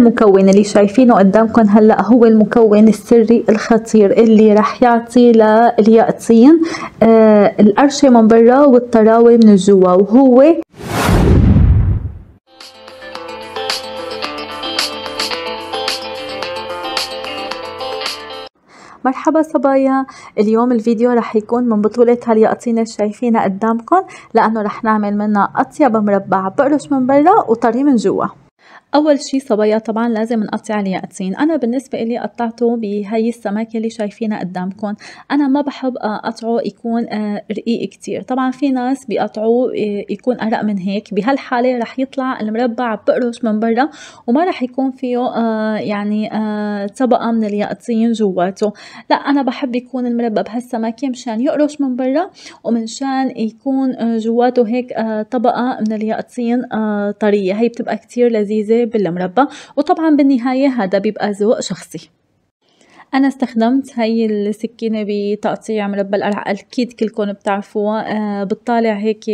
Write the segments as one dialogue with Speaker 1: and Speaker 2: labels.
Speaker 1: المكون اللي شايفينه قدامكم هلا هو المكون السري الخطير اللي رح يعطي لليقطين القرشة من برا والطراوة من الجوا، وهو مرحبا صبايا. اليوم الفيديو رح يكون من بطولة هاليقطين اللي شايفينها قدامكم، لأنه رح نعمل منها أطيب مربع بقرش من برا وطري من جوا. اول شي صبايا طبعا لازم نقطع اليقطين. انا بالنسبه لي قطعته بهي السمكه اللي شايفينها قدامكم. انا ما بحب اقطعه يكون رقيق كتير، طبعا في ناس بيقطعوه يكون ارق من هيك. بهالحاله رح يطلع المربع بقرش من برا وما رح يكون فيه يعني طبقه من اليقطين جواته. لا، انا بحب يكون المربع بهالسمكه مشان يقرش من برا ومنشان يكون جواته هيك طبقه من اليقطين طريه. هي بتبقى كتير لذيذه بالمربى، وطبعا بالنهاية هذا بيبقى ذوق شخصي. أنا استخدمت هاي السكينة بتقطيع مربى القرع، أكيد كلكم بتعرفوها. بتطالع هيك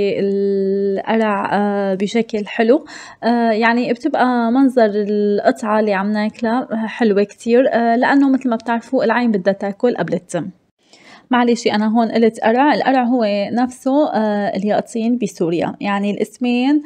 Speaker 1: القرع بشكل حلو، يعني بتبقى منظر القطعة اللي عم ناكلها حلوة كتير، لأنه مثل ما بتعرفوا العين بدها تاكل قبل التم. معلش أنا هون قلت قرع. القرع هو نفسه اليقطين بسوريا، يعني الاسمين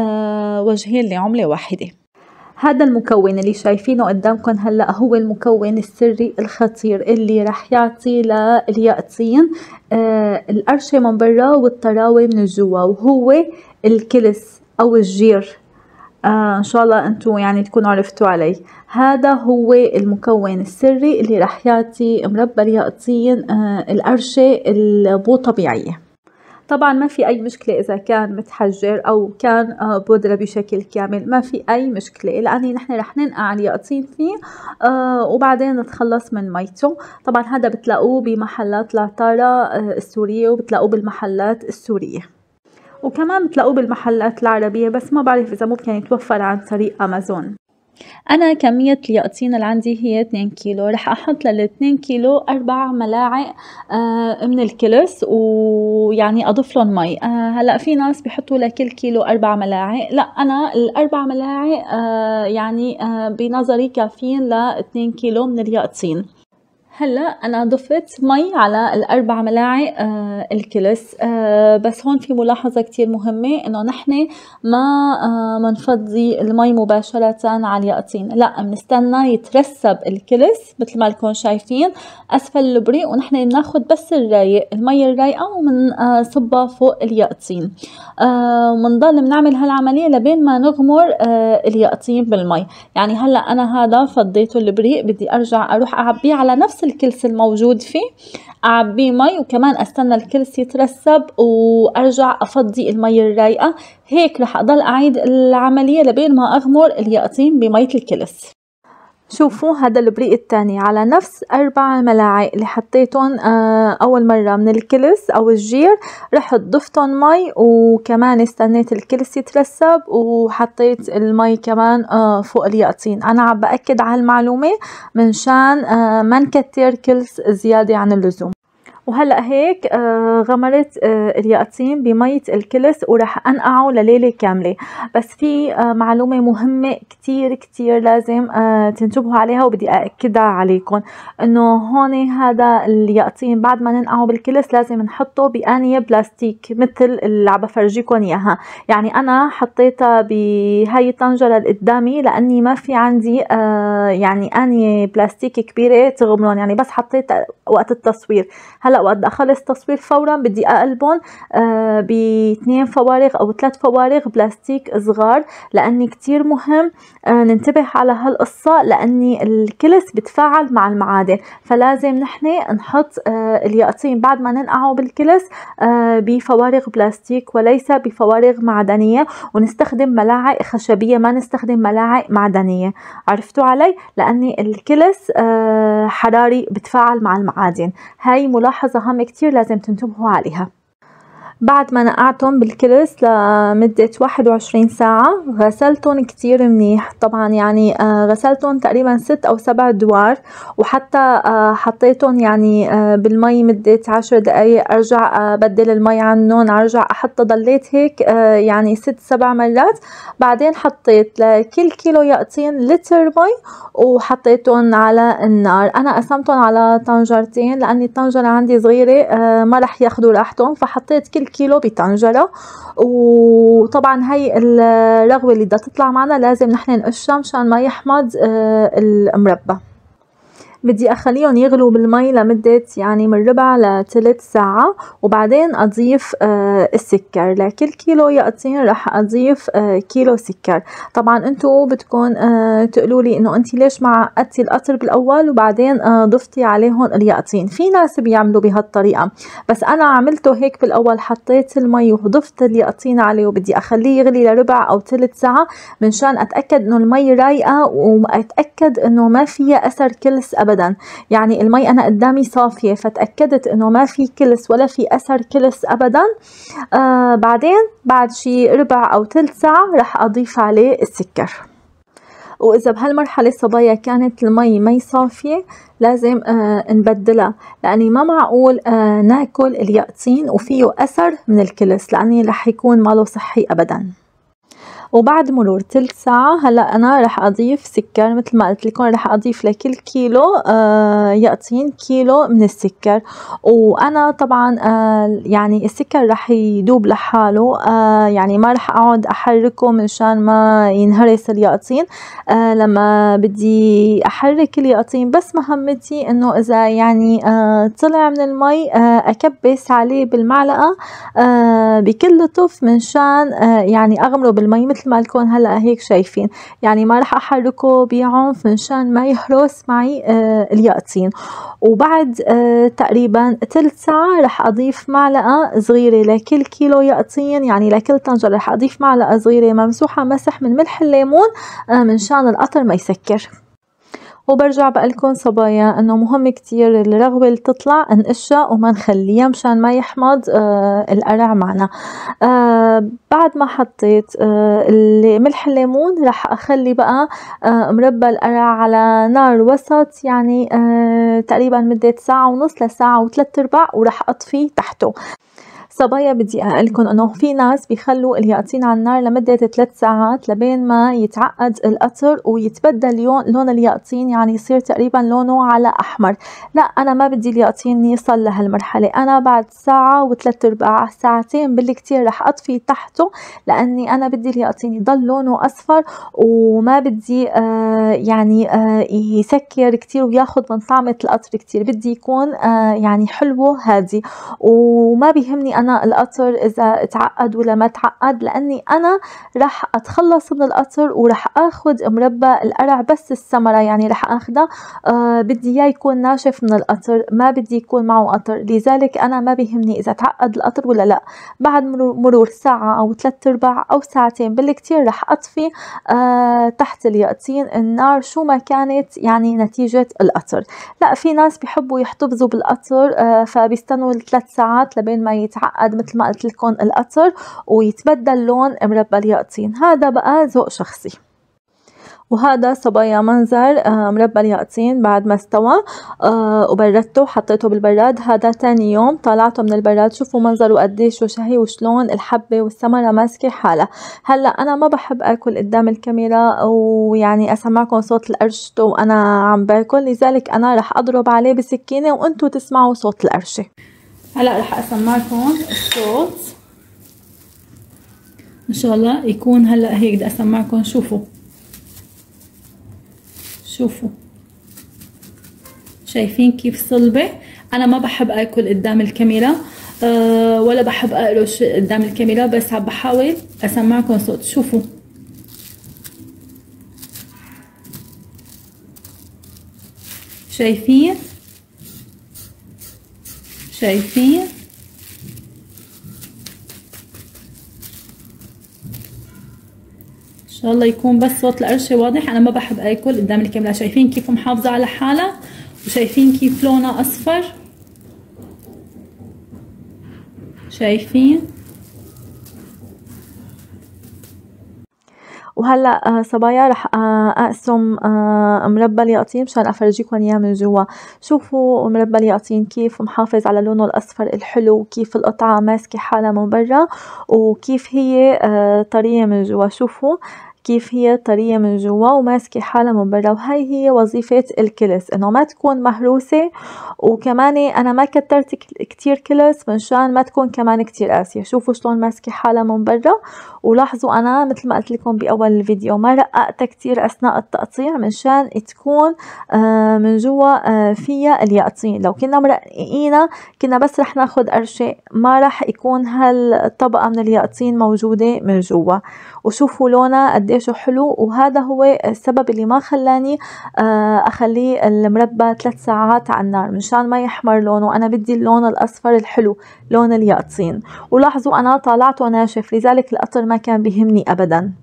Speaker 1: وجهين لعملة واحدة. هذا المكون اللي شايفينه قدامكم هلأ هو المكون السري الخطير اللي رح يعطي لليقطين القرشة من برا والطراوة من الجوا، وهو الكلس أو الجير. ان شاء الله انتم يعني تكونوا عرفتوا علي. هذا هو المكون السري اللي رح يعطي مربى اليقطين القرشة المو طبيعية. طبعا ما في اي مشكلة اذا كان متحجر او كان بودرة بشكل كامل، ما في اي مشكلة، لاني نحن رح ننقع اليقطين فيه وبعدين نتخلص من ميته. طبعا هذا بتلاقوه بمحلات العطارة السورية، وبتلاقوه بالمحلات السورية، وكمان بتلاقوه بالمحلات العربية، بس ما بعرف إذا ممكن يتوفر عن طريق أمازون. أنا كمية اليقطين اللي عندي هي 2 كيلو. رح أحط لل2 كيلو 4 ملاعق من الكلس، ويعني أضيف لهم مي. هلأ في ناس بيحطوا لكل كيلو 4 ملاعق، لا أنا ال4 ملاعق يعني بنظري كافيين ل2 كيلو من اليقطين. هلا انا ضفت مي على ال4 ملاعق الكلس، بس هون في ملاحظه كتير مهمه، انه نحن ما منفضي المي مباشره على اليقطين، لا بنستنى يترسب الكلس مثل ما لكم شايفين اسفل البريق، ونحن بناخد بس الرايق، المي الرايقه، ومنصبها فوق اليقطين. ومنضل بنعمل هالعمليه لبين ما نغمر اليقطين بالمي. يعني هلا انا هذا فضيته البريق، بدي ارجع اروح اعبيه على نفس الكلس الموجود فيه، اعبيه مي وكمان استنى الكلس يترسب وارجع افضي المي الرايقه. هيك رح اضل اعيد العمليه لبين ما اغمر اليقطين بميه الكلس. شوفوا هذا البريق الثاني على نفس 4 ملاعق اللي حطيتهم اول مرة من الكلس او الجير، رحت ضفتهم مي وكمان استنيت الكلس يترسب وحطيت المي كمان فوق اليقطين. انا عم باكد على المعلومة منشان ما نكتر كلس زيادة عن اللزوم. وهلأ هيك غمرت اليقطين بمية الكلس ورح أنقعه لليلة كاملة. بس في معلومة مهمة كتير كتير لازم تنتبهوا عليها وبدي أأكدها عليكم، إنه هون هذا اليقطين بعد ما ننقعه بالكلس لازم نحطه بآنية بلاستيك مثل اللي عم بفرجيكم إياها. يعني أنا حطيتها بهاي الطنجرة اللي قدامي لأني ما في عندي يعني آنية بلاستيك كبيرة تغمرون، يعني بس حطيتها وقت التصوير. هلا وقت اخلص تصوير فورا بدي اقلبهم ب2 فوارغ او 3 فوارغ بلاستيك صغار، لاني كتير مهم ننتبه على هالقصة، لاني الكلس بتفاعل مع المعادن، فلازم نحن نحط اليقطين بعد ما ننقعه بالكلس بفوارغ بلاستيك وليس بفوارغ معدنية، ونستخدم ملاعق خشبية ما نستخدم ملاعق معدنية. عرفتوا علي؟ لاني الكلس حراري بتفاعل مع المعادن. هاي ملاحظة هامة كتير لازم تنتبهوا عليها. بعد ما نقعتهم بالكلس لمدة 21 ساعة غسلتهم كتير منيح. طبعا يعني غسلتهم تقريبا 6 أو 7 أدوار، وحتى حطيتهم يعني بالمي مدة 10 دقايق، ارجع بدل المي عنهم، ارجع احطها، ضليت هيك يعني 6-7 مرات. بعدين حطيت لكل كيلو يقطين لتر مي وحطيتهم على النار. انا قسمتهم على طنجرتين لاني الطنجرة عندي صغيرة ما رح ياخدوا راحتهم، فحطيت كل كيلو بطنجرة. وطبعا هي الرغوة اللي بدها تطلع معنا لازم نحن نقشها مشان ما يحمض المربى. بدي اخليهم يغلوا بالمي لمدة يعني من ربع لثلث ساعة، وبعدين اضيف السكر. لكل كيلو يقطين رح اضيف كيلو سكر. طبعا انتو بدكم تقولولي انه انتي ليش ما عقدتي القطر بالاول وبعدين ضفتي عليهم اليقطين. في ناس بيعملوا بهالطريقة، بس انا عملته هيك بالاول، حطيت المي وضفت اليقطين عليه وبدي اخليه يغلي لربع او ثلث ساعة منشان اتاكد انه المي رايقة واتاكد انه ما فيها اثر كلس ابدا. يعني المي انا قدامي صافية، فتأكدت انه ما في كلس ولا في اثر كلس ابدا. بعدين بعد شي ربع او ثلث ساعة رح اضيف عليه السكر. واذا بهالمرحلة صبايا كانت المي مي صافية لازم نبدلها، لاني ما معقول ناكل اليقطين وفيه اثر من الكلس، لاني رح يكون ماله صحي ابدا. وبعد مرور ثلث ساعة هلا انا رح اضيف سكر. مثل ما قلت لكم رح اضيف لكل كيلو يقطين كيلو من السكر. وانا طبعا يعني السكر رح يدوب لحاله، يعني ما رح اقعد احركه منشان ما ينهرس اليقطين. لما بدي احرك اليقطين بس مهمتي انه اذا يعني طلع من المي اكبس عليه بالمعلقة بكل لطف منشان يعني اغمره بالمي مثل ما لكم هلا هيك شايفين. يعني ما رح احركه بعنف منشان ما يهرس معي اليقطين. وبعد تقريبا ثلث ساعة رح اضيف معلقة صغيرة لكل كيلو يقطين، يعني لكل طنجرة رح اضيف معلقة صغيرة ممسوحة مسح من ملح الليمون منشان القطر ما يسكر. وبرجع بقلكن صبايا انه مهم كتير الرغوة اللي تطلع نقشها وما نخليها مشان ما يحمض القرع معنا. بعد ما حطيت ملح الليمون رح اخلي بقى مربى القرع على نار وسط، يعني تقريبا مدة ساعة ونص لساعة وثلاث ارباع، ورح اطفي تحته. صبايا بدي اقلكن انه في ناس بيخلوا اليقطين على النار لمدة 3 ساعات لبين ما يتعقد القطر ويتبدل لون اليقطين، يعني يصير تقريبا لونه على احمر. لا انا ما بدي اليقطين يوصل لهالمرحلة. انا بعد ساعة وثلاث ارباع ساعتين بالكتير رح اطفي تحته، لاني انا بدي اليقطين يضل لونه اصفر وما بدي يعني يسكر كتير وياخد من طعمة القطر كتير. بدي يكون يعني حلو هادي، وما بيهمني انا القطر اذا تعقد ولا ما تعقد، لاني انا رح اتخلص من القطر ورح اخد مربى القرع بس الثمرة، يعني رح اخدها بدي اياه يكون ناشف من القطر، ما بدي يكون معه قطر. لذلك انا ما بيهمني اذا تعقد القطر ولا لا. بعد مرور ساعة او ثلاث ارباع او ساعتين بالكتير رح اطفي تحت اليقطين النار شو ما كانت يعني نتيجة القطر. لا في ناس بيحبوا يحتفظوا بالقطر فبيستنوا 3 ساعات لبين ما يتعقد مثل ما قلت لكم القطر ويتبدل لون مربى اليقطين. هذا بقى ذوق شخصي. وهذا صبايا منظر مربى اليقطين بعد ما استوى وبردته وحطيته بالبراد. هذا تاني يوم طلعته من البراد. شوفوا منظره قديش شهي وشلون الحبة والثمرة ماسكة حالها. هلا انا ما بحب اكل قدام الكاميرا ويعني اسمعكم صوت القرشة وانا عم باكل، لذلك انا رح اضرب عليه بسكينة وانتم تسمعوا صوت القرشة. هلا رح اسمعكم الصوت ان شاء الله يكون هلا هيك. بدي اسمعكم. شوفوا شايفين كيف صلبة. انا ما بحب اكل قدام الكاميرا ولا بحب اقرش قدام الكاميرا، بس عم بحاول اسمعكم صوت. شوفوا شايفين ان شاء الله يكون بس صوت القرشة واضح. انا ما بحب اكل قدام الكاميرا. شايفين كيف محافظة على حالها وشايفين كيف لونها اصفر. شايفين وهلا صبايا رح اقسم مربى اليقطين مشان افرجيكم اياه من جوا. شوفوا مربى اليقطين كيف محافظ على لونه الاصفر الحلو، وكيف القطعة ماسكة حالها من برا، وكيف هي طرية من جوا. شوفوا كيف هي طرية من جوا وماسكة حالها من برا. وهي هي وظيفة الكلس، انه ما تكون مهروسة، وكمان انا ما كترت كتير كلس منشان ما تكون كمان كتير قاسية. شوفوا شلون ماسكة حالها من برا. ولاحظوا انا مثل ما قلت لكم باول الفيديو ما رققتها كتير اثناء التقطيع منشان تكون من جوا فيها اليقطين. لو كنا مرققينها كنا بس رح ناخد قرشة، ما رح يكون هالطبقة من اليقطين موجودة من جوا. وشوفوا لونها قديش حلو، وهذا هو السبب اللي ما خلاني اخليه المربى 3 ساعات على النار منشان ما يحمر لونه. انا بدي اللون الاصفر الحلو، لون اليقطين. ولاحظوا انا طالعته ناشف، لذلك القطر ما كان بيهمني ابدا.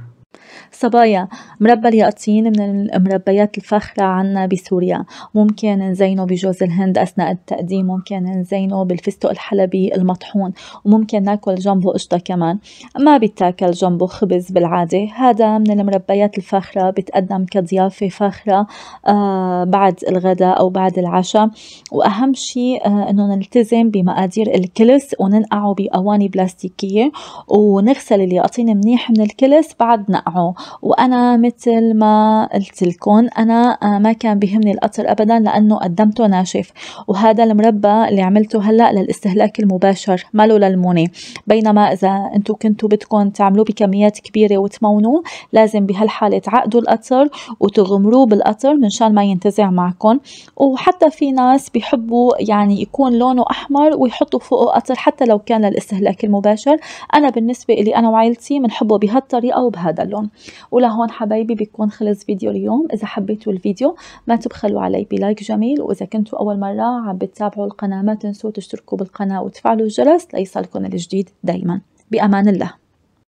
Speaker 1: صبايا، مربى اليقطين من المربيات الفاخرة عنا بسوريا. ممكن نزينه بجوز الهند أثناء التقديم، ممكن نزينه بالفستق الحلبي المطحون، وممكن ناكل جنبه قشطة كمان. ما بيتاكل جنبه خبز بالعادة. هذا من المربيات الفاخرة، بتقدم كضيافة فاخرة بعد الغداء أو بعد العشاء. وأهم شيء إنه نلتزم بمقادير الكلس وننقعه بأواني بلاستيكية، ونغسل اليقطين منيح من الكلس بعد نقعه. وانا مثل ما قلت لكم انا ما كان بيهمني القطر ابدا لانه قدمته ناشف. وهذا المربى اللي عملته هلا للاستهلاك المباشر، ما له للمونة. بينما اذا انتم كنتوا بدكم تعملوه بكميات كبيره وتمونوه، لازم بهالحاله تعقدوا القطر وتغمروه بالقطر منشان ما ينتزع معكم. وحتى في ناس بيحبوا يعني يكون لونه احمر ويحطوا فوقه قطر حتى لو كان للاستهلاك المباشر. انا بالنسبه لي انا وعائلتي بنحبه بهالطريقه وبهذا اللون. ولهون حبايبي بيكون خلص فيديو اليوم. إذا حبيتوا الفيديو ما تبخلوا علي بلايك جميل، وإذا كنتوا أول مرة عم بتتابعوا القناة ما تنسوا تشتركوا بالقناة وتفعلوا الجرس ليصلكم الجديد دايما. بأمان الله.